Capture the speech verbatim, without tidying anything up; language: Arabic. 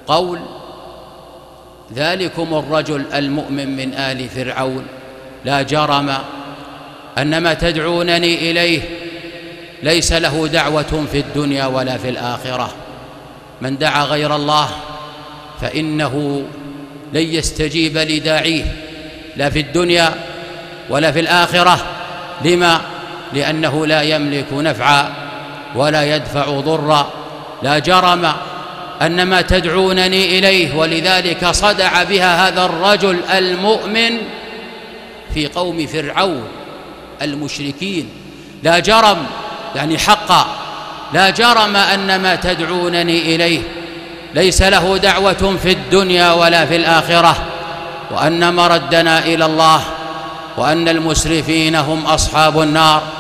قول ذلكم الرجل المؤمن من آل فرعون لا جرم أن ما تدعونني إليه ليس له دعوة في الدنيا ولا في الآخرة. من دعا غير الله فإنه لن يستجيب لداعيه لا في الدنيا ولا في الآخرة. لما؟ لأنه لا يملك نفعا ولا يدفع ضرا. لا جرم أن ما تدعونني إليه، ولذلك صدع بها هذا الرجل المؤمن في قوم فرعون المشركين. لا جرم يعني حقا، لا جرم أن ما تدعونني إليه ليس له دعوة في الدنيا ولا في الآخرة، وأن مردنا إلى الله، وأن المسرفين هم أصحاب النار.